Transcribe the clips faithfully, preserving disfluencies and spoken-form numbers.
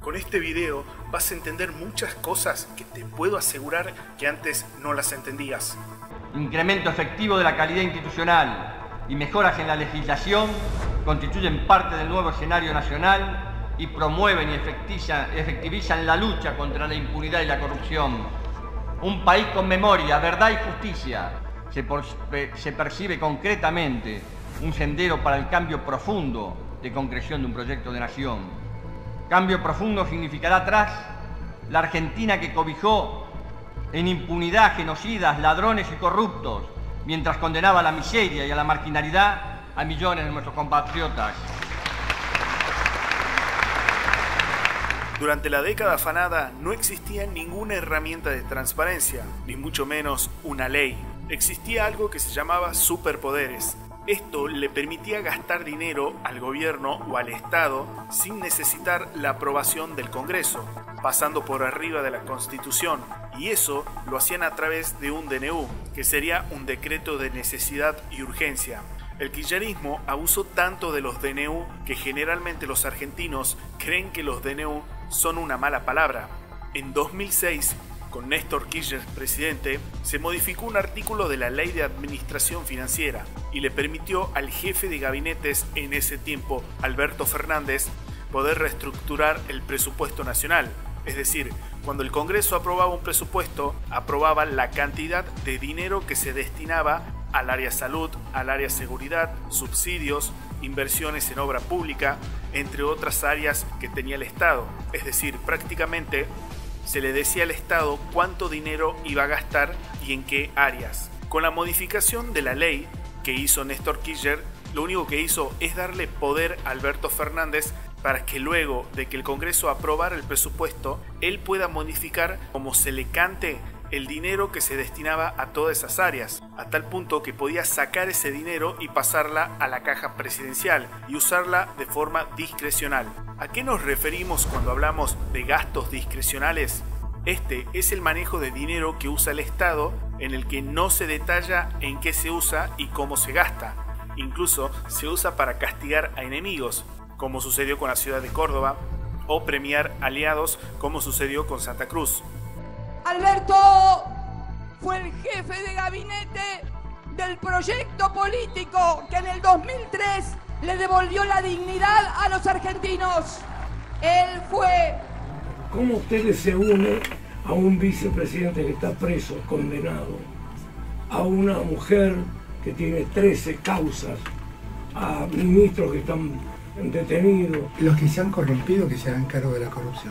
Con este video vas a entender muchas cosas que te puedo asegurar que antes no las entendías. Incremento efectivo de la calidad institucional y mejoras en la legislación constituyen parte del nuevo escenario nacional y promueven y efectivizan la lucha contra la impunidad y la corrupción. Un país con memoria, verdad y justicia se, por, se percibe concretamente un sendero para el cambio profundo de concreción de un proyecto de nación. Cambio profundo significará atrás la Argentina que cobijó en impunidad genocidas, ladrones y corruptos, mientras condenaba a la miseria y a la marginalidad a millones de nuestros compatriotas. Durante la década afanada no existía ninguna herramienta de transparencia, ni mucho menos una ley. Existía algo que se llamaba superpoderes. Esto le permitía gastar dinero al gobierno o al Estado sin necesitar la aprobación del Congreso, pasando por arriba de la Constitución, y eso lo hacían a través de un D N U, que sería un decreto de necesidad y urgencia. El kirchnerismo abusó tanto de los D N U que generalmente los argentinos creen que los D N U son una mala palabra. En dos mil seis, con Néstor Kirchner presidente, se modificó un artículo de la Ley de Administración Financiera y le permitió al jefe de gabinetes en ese tiempo, Alberto Fernández, poder reestructurar el presupuesto nacional. Es decir, cuando el Congreso aprobaba un presupuesto, aprobaba la cantidad de dinero que se destinaba al área salud, al área seguridad, subsidios, inversiones en obra pública, entre otras áreas que tenía el Estado. Es decir, prácticamente se le decía al Estado cuánto dinero iba a gastar y en qué áreas. Con la modificación de la ley que hizo Néstor Kirchner, lo único que hizo es darle poder a Alberto Fernández para que luego de que el Congreso aprobara el presupuesto, él pueda modificar como se le cante el dinero que se destinaba a todas esas áreas, a tal punto que podía sacar ese dinero y pasarla a la caja presidencial y usarla de forma discrecional. ¿A qué nos referimos cuando hablamos de gastos discrecionales? Este es el manejo de dinero que usa el Estado, en el que no se detalla en qué se usa y cómo se gasta. Incluso se usa para castigar a enemigos, como sucedió con la ciudad de Córdoba, o premiar aliados, como sucedió con Santa Cruz. Alberto fue el jefe de gabinete del proyecto político que en el dos mil tres le devolvió la dignidad a los argentinos. Él fue... ¿Cómo ustedes se unen a un vicepresidente que está preso, condenado, a una mujer que tiene trece causas, a ministros que están detenidos? Los que se han corrompido, que se hagan cargo de la corrupción.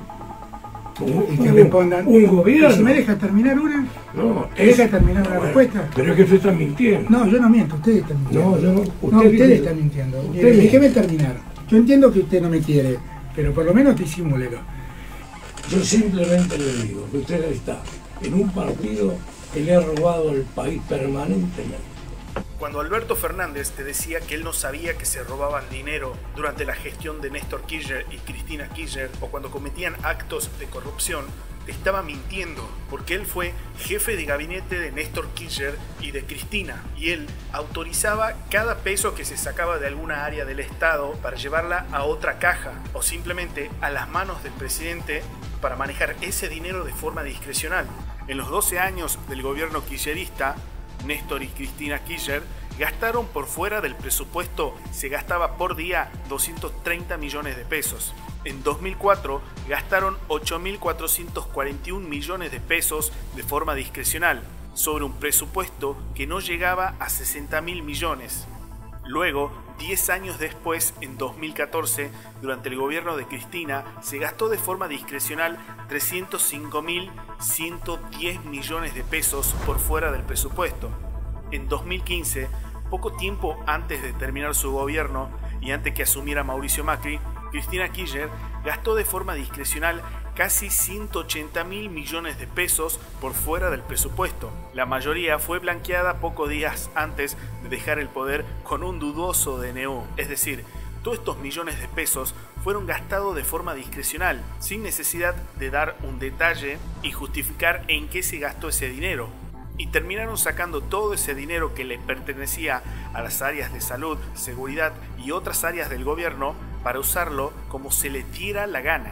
Un, y que un, respondan. Un gobierno. ¿Si me deja terminar una? No. ¿Me deja terminar la bueno, respuesta? Pero es que usted está mintiendo. No, yo no miento, ustedes están mintiendo. No, yo no. Usted no, ustedes dice, están mintiendo. Usted Eh, déjeme terminar. Yo entiendo que usted no me quiere, pero por lo menos disimúlelo. Yo simplemente le digo que usted está en un partido que le ha robado al país permanentemente. Cuando Alberto Fernández te decía que él no sabía que se robaban dinero durante la gestión de Néstor Kirchner y Cristina Kirchner, o cuando cometían actos de corrupción, te estaba mintiendo, porque él fue jefe de gabinete de Néstor Kirchner y de Cristina, y él autorizaba cada peso que se sacaba de alguna área del Estado para llevarla a otra caja, o simplemente a las manos del presidente para manejar ese dinero de forma discrecional. En los doce años del gobierno kirchnerista, Néstor y Cristina Kirchner gastaron por fuera del presupuesto, se gastaba por día doscientos treinta millones de pesos. En dos mil cuatro gastaron ocho mil cuatrocientos cuarenta y uno millones de pesos de forma discrecional, sobre un presupuesto que no llegaba a sesenta mil millones. Luego, diez años después, en dos mil catorce, durante el gobierno de Cristina, se gastó de forma discrecional trescientos cinco mil ciento diez millones de pesos por fuera del presupuesto. En dos mil quince, poco tiempo antes de terminar su gobierno y antes que asumiera Mauricio Macri, Cristina Kirchner gastó de forma discrecional casi ciento ochenta mil millones de pesos por fuera del presupuesto. La mayoría fue blanqueada pocos días antes de dejar el poder con un dudoso D N U. Es decir, todos estos millones de pesos fueron gastados de forma discrecional, sin necesidad de dar un detalle y justificar en qué se gastó ese dinero. Y terminaron sacando todo ese dinero que le pertenecía a las áreas de salud, seguridad y otras áreas del gobierno para usarlo como se le diera la gana.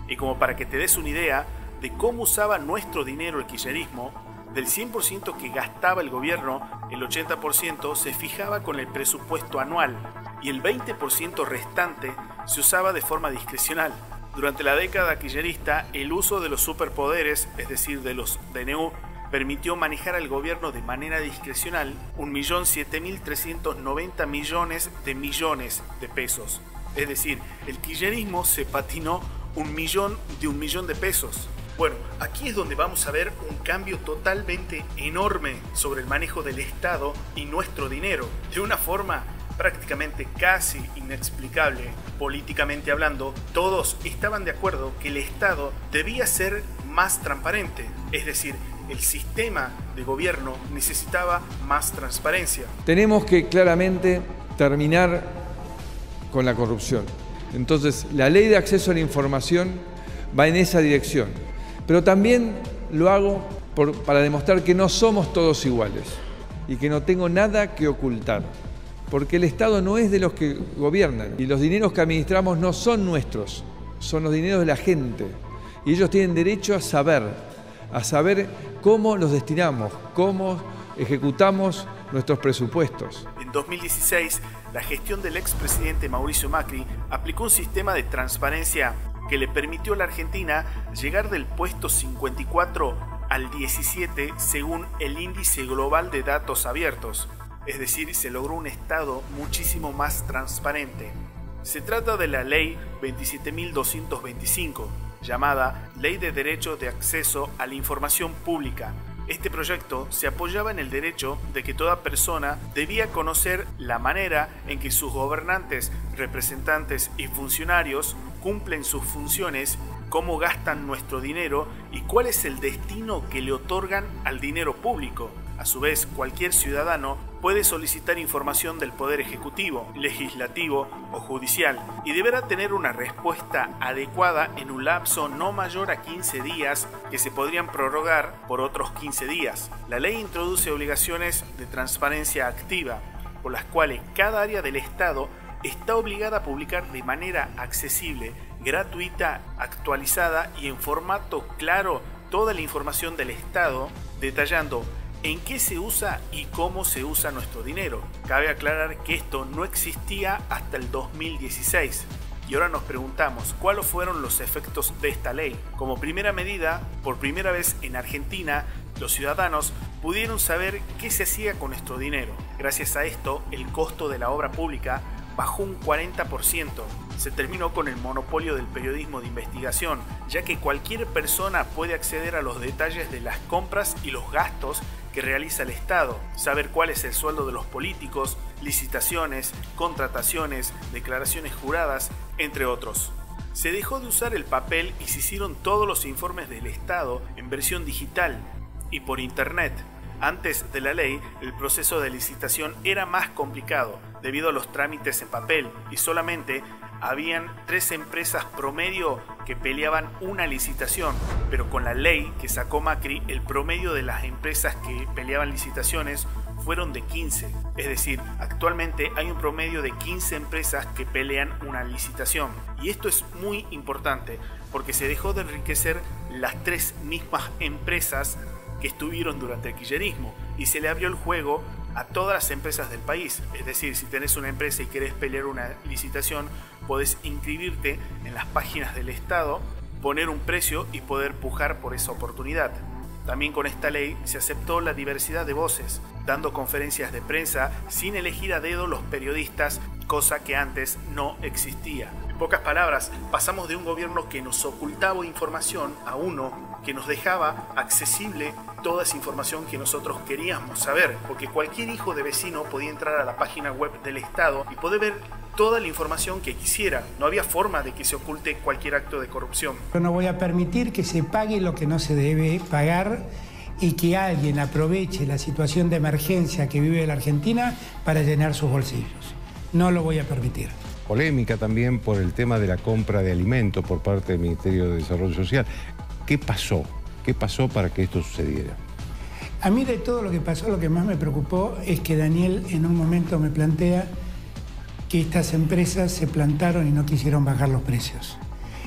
Y como para que te des una idea de cómo usaba nuestro dinero el kirchnerismo, del cien por ciento que gastaba el gobierno, el ochenta por ciento se fijaba con el presupuesto anual y el veinte por ciento restante se usaba de forma discrecional. Durante la década kirchnerista, el uso de los superpoderes, es decir, de los D N U, permitió manejar al gobierno de manera discrecional un millón siete mil trescientos noventa millones de millones de pesos. Es decir, el kirchnerismo se patinó un millón de un millón de pesos. Bueno, aquí es donde vamos a ver un cambio totalmente enorme sobre el manejo del Estado y nuestro dinero, de una forma prácticamente casi inexplicable. Políticamente hablando, todos estaban de acuerdo que el Estado debía ser más transparente, es decir, el sistema de gobierno necesitaba más transparencia. Tenemos que claramente terminar con la corrupción. Entonces, la ley de acceso a la información va en esa dirección. Pero también lo hago por, para demostrar que no somos todos iguales y que no tengo nada que ocultar. Porque el Estado no es de los que gobiernan y los dineros que administramos no son nuestros, son los dineros de la gente. Y ellos tienen derecho a saber, a saber cómo los destinamos, cómo ejecutamos nuestros presupuestos. En dos mil dieciséis, la gestión del expresidente Mauricio Macri aplicó un sistema de transparencia que le permitió a la Argentina llegar del puesto cincuenta y cuatro al diecisiete según el índice global de datos abiertos. Es decir, se logró un Estado muchísimo más transparente. Se trata de la Ley veintisiete mil doscientos veinticinco, llamada Ley de Derecho de Acceso a la Información Pública. Este proyecto se apoyaba en el derecho de que toda persona debía conocer la manera en que sus gobernantes, representantes y funcionarios cumplen sus funciones, cómo gastan nuestro dinero y cuál es el destino que le otorgan al dinero público. A su vez, cualquier ciudadano puede solicitar información del Poder Ejecutivo, Legislativo o Judicial y deberá tener una respuesta adecuada en un lapso no mayor a quince días que se podrían prorrogar por otros quince días. La ley introduce obligaciones de transparencia activa, por las cuales cada área del Estado está obligada a publicar de manera accesible, gratuita, actualizada y en formato claro toda la información del Estado, detallando en qué se usa y cómo se usa nuestro dinero. Cabe aclarar que esto no existía hasta el dos mil dieciséis. Y ahora nos preguntamos, ¿cuáles fueron los efectos de esta ley? Como primera medida, por primera vez en Argentina, los ciudadanos pudieron saber qué se hacía con nuestro dinero. Gracias a esto, el costo de la obra pública bajó un cuarenta por ciento. Se terminó con el monopolio del periodismo de investigación, ya que cualquier persona puede acceder a los detalles de las compras y los gastos que realiza el Estado, saber cuál es el sueldo de los políticos, licitaciones, contrataciones, declaraciones juradas, entre otros. Se dejó de usar el papel y se hicieron todos los informes del Estado en versión digital y por internet. Antes de la ley, el proceso de licitación era más complicado debido a los trámites en papel y solamente habían tres empresas promedio que peleaban una licitación, pero con la ley que sacó Macri, el promedio de las empresas que peleaban licitaciones fueron de quince. Es decir, actualmente hay un promedio de quince empresas que pelean una licitación. Y esto es muy importante porque se dejó de enriquecer las tres mismas empresas que estuvieron durante el kirchnerismo y se le abrió el juego a todas las empresas del país. Es decir, si tenés una empresa y querés pelear una licitación, podés inscribirte en las páginas del Estado, poner un precio y poder pujar por esa oportunidad. También con esta ley se aceptó la diversidad de voces, dando conferencias de prensa sin elegir a dedo los periodistas, cosa que antes no existía. En pocas palabras, pasamos de un gobierno que nos ocultaba información a uno que nos dejaba accesible toda esa información que nosotros queríamos saber, porque cualquier hijo de vecino podía entrar a la página web del Estado y poder ver toda la información que quisiera. No había forma de que se oculte cualquier acto de corrupción. Yo no voy a permitir que se pague lo que no se debe pagar y que alguien aproveche la situación de emergencia que vive la Argentina para llenar sus bolsillos. No lo voy a permitir. Polémica también por el tema de la compra de alimentos por parte del Ministerio de Desarrollo Social. ¿Qué pasó? ¿Qué pasó para que esto sucediera? A mí de todo lo que pasó, lo que más me preocupó es que Daniel en un momento me plantea que estas empresas se plantaron y no quisieron bajar los precios.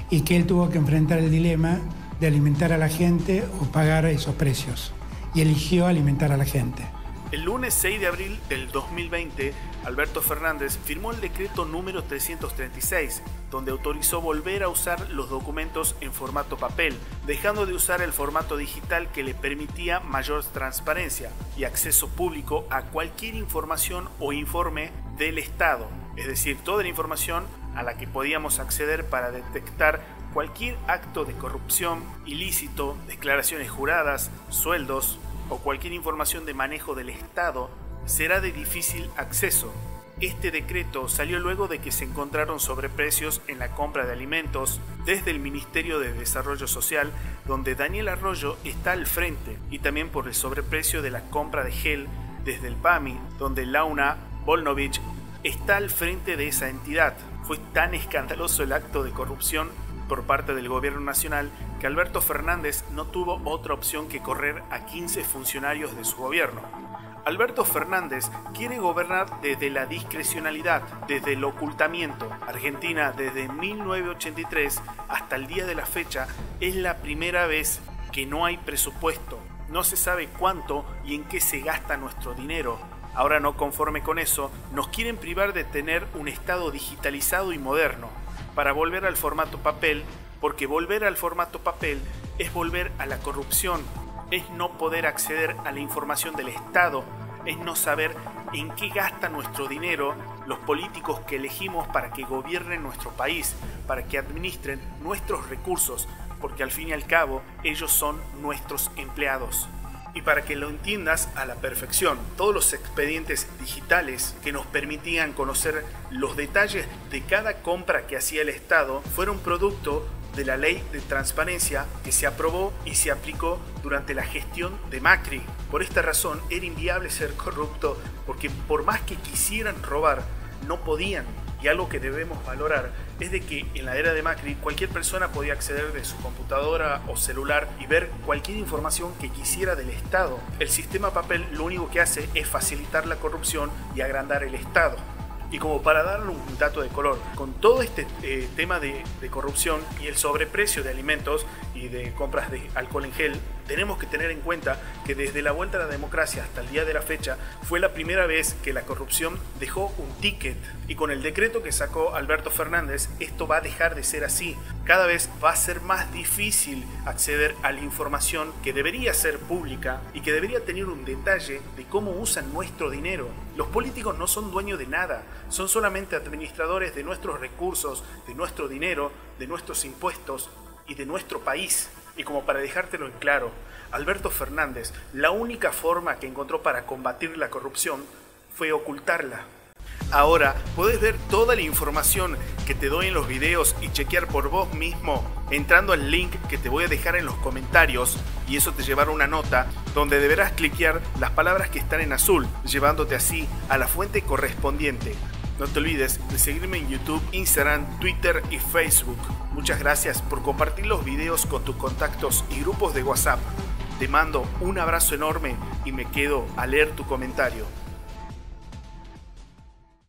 y que él tuvo que enfrentar el dilema de alimentar a la gente o pagar esos precios. Y eligió alimentar a la gente. El lunes seis de abril del dos mil veinte, Alberto Fernández firmó el decreto número trescientos treinta y seis, donde autorizó volver a usar los documentos en formato papel, dejando de usar el formato digital que le permitía mayor transparencia y acceso público a cualquier información o informe del Estado, es decir, toda la información a la que podíamos acceder para detectar cualquier acto de corrupción, ilícito, declaraciones juradas, sueldos o cualquier información de manejo del Estado será de difícil acceso. Este decreto salió luego de que se encontraron sobreprecios en la compra de alimentos desde el Ministerio de Desarrollo Social, donde Daniel Arroyo está al frente, y también por el sobreprecio de la compra de gel desde el P A M I, donde Launa Volnovich está al frente de esa entidad. Fue tan escandaloso el acto de corrupción por parte del gobierno nacional que Alberto Fernández no tuvo otra opción que correr a quince funcionarios de su gobierno. Alberto Fernández quiere gobernar desde la discrecionalidad, desde el ocultamiento. Argentina, desde mil novecientos ochenta y tres hasta el día de la fecha, es la primera vez que no hay presupuesto. No se sabe cuánto y en qué se gasta nuestro dinero. Ahora, no conforme con eso, nos quieren privar de tener un Estado digitalizado y moderno, para volver al formato papel, porque volver al formato papel es volver a la corrupción, es no poder acceder a la información del Estado, es no saber en qué gasta nuestro dinero los políticos que elegimos para que gobiernen nuestro país, para que administren nuestros recursos, porque al fin y al cabo ellos son nuestros empleados. Y para que lo entiendas a la perfección, todos los expedientes digitales que nos permitían conocer los detalles de cada compra que hacía el Estado fueron producto de la ley de transparencia que se aprobó y se aplicó durante la gestión de Macri. Por esta razón era inviable ser corrupto, porque por más que quisieran robar, no podían. Y algo que debemos valorar es de que en la era de Macri cualquier persona podía acceder de su computadora o celular y ver cualquier información que quisiera del Estado. El sistema papel lo único que hace es facilitar la corrupción y agrandar el Estado. Y como para darle un dato de color, con todo este eh, tema de, de corrupción y el sobreprecio de alimentos y de compras de alcohol en gel, tenemos que tener en cuenta que desde la vuelta a la democracia hasta el día de la fecha fue la primera vez que la corrupción dejó un ticket, y con el decreto que sacó Alberto Fernández esto va a dejar de ser así. Cada vez va a ser más difícil acceder a la información que debería ser pública y que debería tener un detalle de cómo usan nuestro dinero. Los políticos no son dueños de nada, son solamente administradores de nuestros recursos, de nuestro dinero, de nuestros impuestos y de nuestro país. Y como para dejártelo en claro, Alberto Fernández, la única forma que encontró para combatir la corrupción fue ocultarla. Ahora podés ver toda la información que te doy en los videos y chequear por vos mismo entrando al link que te voy a dejar en los comentarios, y eso te llevará a una nota donde deberás cliquear las palabras que están en azul, llevándote así a la fuente correspondiente. No te olvides de seguirme en YouTube, Instagram, Twitter y Facebook. Muchas gracias por compartir los videos con tus contactos y grupos de WhatsApp. Te mando un abrazo enorme y me quedo a leer tu comentario.